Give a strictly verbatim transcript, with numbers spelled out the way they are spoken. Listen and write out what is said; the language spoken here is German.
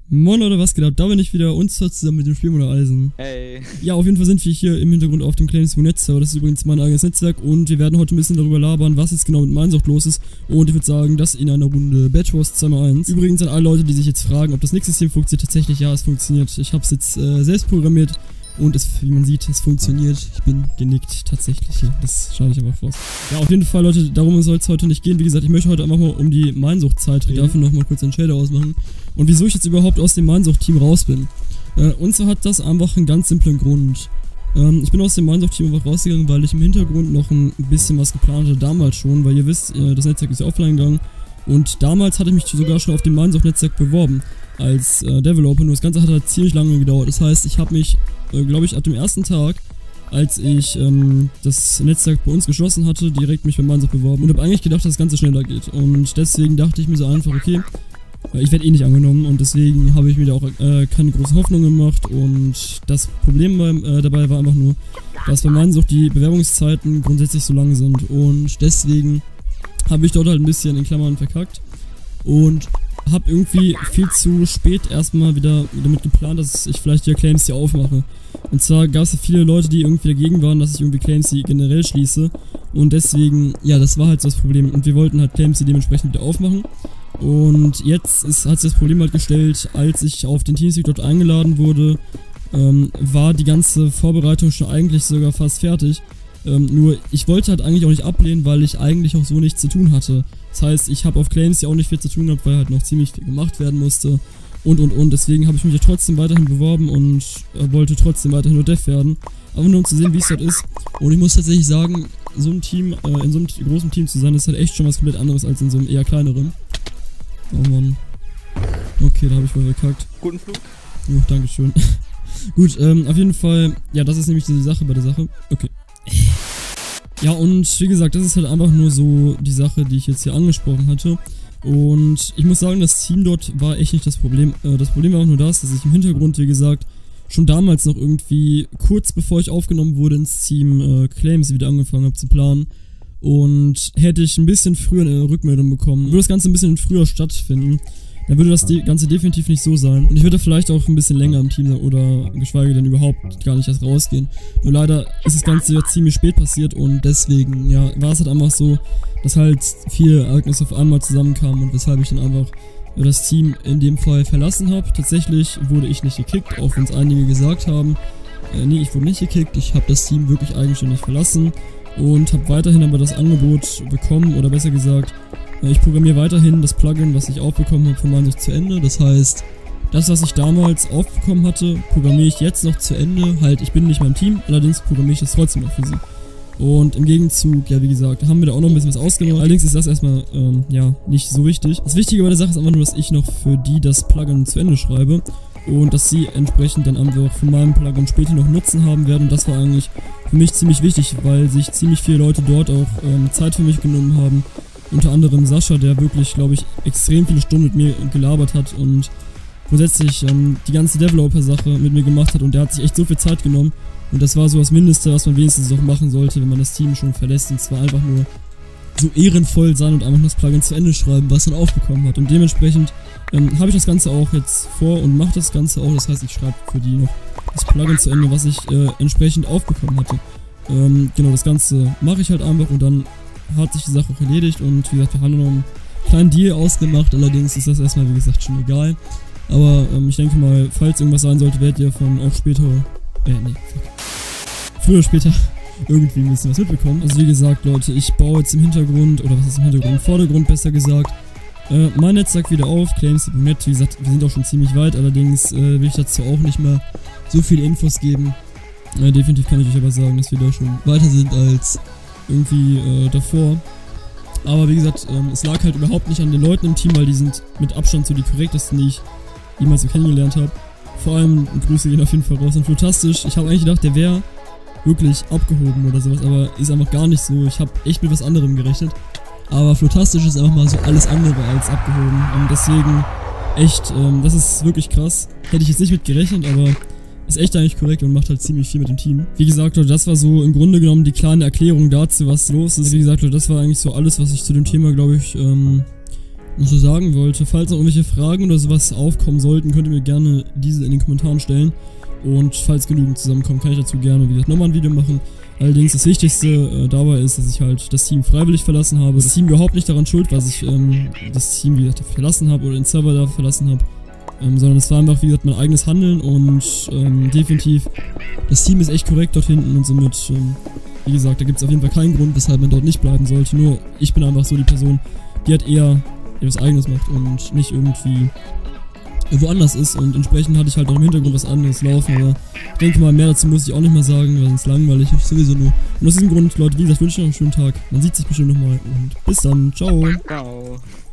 Moin Leute, was geht ab? Da bin ich wieder, und zwar zusammen mit dem Spielmodell Eisen. Hey. Ja, auf jeden Fall sind wir hier im Hintergrund auf dem Claims Punkt net Server. Das ist übrigens mein eigenes Netzwerk und wir werden heute ein bisschen darüber labern, was jetzt genau mit Minesoft los ist. Und ich würde sagen, das in einer Runde Batch Wars zwei mal eins. Übrigens an alle Leute, die sich jetzt fragen, ob das Nix-System funktioniert. Tatsächlich, ja, es funktioniert. Ich habe es jetzt äh, selbst programmiert und es, wie man sieht, es funktioniert. Ich bin genickt, tatsächlich. Das schneide ich einfach raus. Ja, auf jeden Fall, Leute, darum soll es heute nicht gehen. Wie gesagt, ich möchte heute einfach mal um die Minesoft-Zeit reden. Ich darf noch mal kurz einen Shader ausmachen. Und wieso ich jetzt überhaupt aus dem Minesoft-Team raus bin. Äh, und so hat das einfach einen ganz simplen Grund. Ähm, ich bin aus dem Minesoft-Team einfach rausgegangen, weil ich im Hintergrund noch ein bisschen was geplant hatte, damals schon, weil ihr wisst, äh, das Netzwerk ist ja offline gegangen. Und damals hatte ich mich sogar schon auf dem Minesoft-Netzwerk beworben, als äh, Developer, nur das Ganze hat halt ziemlich lange gedauert. Das heißt, ich habe mich, äh, glaube ich, ab dem ersten Tag, als ich ähm, das Netzwerk bei uns geschlossen hatte, direkt mich bei Minesoft beworben und habe eigentlich gedacht, dass das Ganze schneller geht. Und deswegen dachte ich mir so einfach, okay, ich werde eh nicht angenommen und deswegen habe ich mir da auch äh, keine großen Hoffnungen gemacht. Und das Problem beim, äh, dabei war einfach nur, dass bei Minesoft die Bewerbungszeiten grundsätzlich so lang sind und deswegen habe ich dort halt ein bisschen in Klammern verkackt und habe irgendwie viel zu spät erstmal wieder damit geplant, dass ich vielleicht die Claims hier aufmache. Und zwar gab es viele Leute, die irgendwie dagegen waren, dass ich irgendwie Claims hier generell schließe und deswegen, ja, das war halt so das Problem und wir wollten halt Claims hier dementsprechend wieder aufmachen. Und jetzt ist, hat sich das Problem halt gestellt, als ich auf den Teamspeak dort eingeladen wurde, ähm, war die ganze Vorbereitung schon eigentlich sogar fast fertig. Ähm, nur ich wollte halt eigentlich auch nicht ablehnen, weil ich eigentlich auch so nichts zu tun hatte. Das heißt, ich habe auf Claims ja auch nicht viel zu tun gehabt, weil halt noch ziemlich viel gemacht werden musste und und und. Deswegen habe ich mich ja trotzdem weiterhin beworben und äh, wollte trotzdem weiterhin nur Dev werden. Aber nur um zu sehen, wie es dort ist. Und ich muss tatsächlich sagen, so ein Team, äh, in so einem großen Team zu sein, ist halt echt schon was komplett anderes als in so einem eher kleineren. Oh Mann. Okay, da habe ich wohl verkackt. Guten Flug. Oh, dankeschön. Gut, ähm, auf jeden Fall, ja, das ist nämlich die Sache bei der Sache. Okay. Ja, und wie gesagt, das ist halt einfach nur so die Sache, die ich jetzt hier angesprochen hatte. Und ich muss sagen, das Team dort war echt nicht das Problem. Äh, das Problem war auch nur das, dass ich im Hintergrund, wie gesagt, schon damals noch irgendwie, kurz bevor ich aufgenommen wurde ins Team, äh, Claims wieder angefangen habe zu planen. Und hätte ich ein bisschen früher eine Rückmeldung bekommen, würde das Ganze ein bisschen früher stattfinden, dann würde das Ganze definitiv nicht so sein. Und ich würde vielleicht auch ein bisschen länger im Team sein oder geschweige denn überhaupt gar nicht erst rausgehen. Nur leider ist das Ganze ja ziemlich spät passiert und deswegen, ja, war es halt einfach so, dass halt viele Ereignisse auf einmal zusammenkamen und weshalb ich dann einfach das Team in dem Fall verlassen habe. Tatsächlich wurde ich nicht gekickt, auch wenn es einige gesagt haben. Äh, nee, ich wurde nicht gekickt, ich habe das Team wirklich eigenständig verlassen. Und habe weiterhin aber das Angebot bekommen, oder besser gesagt, ich programmiere weiterhin das Plugin, was ich aufbekommen habe, von Minesoft zu Ende. Das heißt, das, was ich damals aufbekommen hatte, programmiere ich jetzt noch zu Ende. Halt, ich bin nicht mehr im Team, allerdings programmiere ich das trotzdem noch für sie. Und im Gegenzug, ja wie gesagt, haben wir da auch noch ein bisschen was ausgenommen. Allerdings ist das erstmal, ähm, ja, nicht so wichtig. Das Wichtige bei der Sache ist einfach nur, dass ich noch für die das Plugin zu Ende schreibe. Und dass sie entsprechend dann einfach von meinem Plugin später noch Nutzen haben werden. Und das war eigentlich für mich ziemlich wichtig, weil sich ziemlich viele Leute dort auch ähm, Zeit für mich genommen haben. Unter anderem Sascha, der wirklich, glaube ich, extrem viele Stunden mit mir gelabert hat und grundsätzlich ähm, die ganze Developer-Sache mit mir gemacht hat. Und der hat sich echt so viel Zeit genommen. Und das war so das Mindeste, was man wenigstens auch machen sollte, wenn man das Team schon verlässt. Und zwar einfach nur so ehrenvoll sein und einfach das Plugin zu Ende schreiben, was man aufbekommen hat. Und dementsprechend ähm, habe ich das Ganze auch jetzt vor und mache das Ganze auch. Das heißt, ich schreibe für die noch das Plugin zu Ende, was ich äh, entsprechend aufbekommen hatte. Ähm, genau, das Ganze mache ich halt einfach und dann hat sich die Sache auch erledigt. Und wie gesagt, wir haben noch einen kleinen Deal ausgemacht. Allerdings ist das erstmal, wie gesagt, schon egal. Aber ähm, ich denke mal, falls irgendwas sein sollte, werdet ihr von auch später, äh, nee, fuck. Früher oder später irgendwie ein bisschen was mitbekommen. Also wie gesagt, Leute, ich baue jetzt im Hintergrund, oder was ist im Hintergrund, im Vordergrund besser gesagt, äh, mein Netzwerk wieder auf, Claims Punkt net. Wie gesagt, wir sind auch schon ziemlich weit, allerdings äh, will ich dazu auch nicht mehr so viele Infos geben. Äh, definitiv kann ich euch aber sagen, dass wir da schon weiter sind als irgendwie äh, davor. Aber wie gesagt, ähm, es lag halt überhaupt nicht an den Leuten im Team, weil die sind mit Abstand so die korrektesten, die ich jemals so kennengelernt habe. Vor allem, Grüße gehen auf jeden Fall raus, und Flotastisch. Ich habe eigentlich gedacht, der wäre wirklich abgehoben oder sowas, aber ist einfach gar nicht so. Ich habe echt mit was anderem gerechnet. Aber Flotastisch ist einfach mal so alles andere als abgehoben. Und deswegen echt, ähm, das ist wirklich krass. Hätte ich jetzt nicht mit gerechnet, aber ist echt eigentlich korrekt und macht halt ziemlich viel mit dem Team. Wie gesagt, Leute, das war so im Grunde genommen die kleine Erklärung dazu, was los ist. Wie gesagt, Leute, das war eigentlich so alles, was ich zu dem Thema, glaube ich, ähm, noch so sagen wollte. Falls noch irgendwelche Fragen oder sowas aufkommen sollten, könnt ihr mir gerne diese in den Kommentaren stellen. Und falls genügend zusammenkommt, kann ich dazu gerne, wie gesagt, nochmal ein Video machen. Allerdings das Wichtigste äh, dabei ist, dass ich halt das Team freiwillig verlassen habe. Das Team überhaupt nicht daran schuld, dass ich ähm, das Team, wie gesagt, verlassen habe oder den Server da verlassen habe. Ähm, sondern es war einfach, wie gesagt, mein eigenes Handeln und ähm, definitiv, das Team ist echt korrekt dort hinten und somit, ähm, wie gesagt, da gibt es auf jeden Fall keinen Grund, weshalb man dort nicht bleiben sollte. Nur ich bin einfach so die Person, die halt eher etwas Eigenes macht und nicht irgendwie woanders ist, und entsprechend hatte ich halt auch im Hintergrund was anderes laufen, aber ich denke mal, mehr dazu muss ich auch nicht mehr sagen, weil sonst langweilig ist sowieso nur. Und aus diesem Grund, Leute, wie gesagt, wünsche ich euch noch einen schönen Tag. Man sieht sich bestimmt nochmal und bis dann, ciao. Ciao.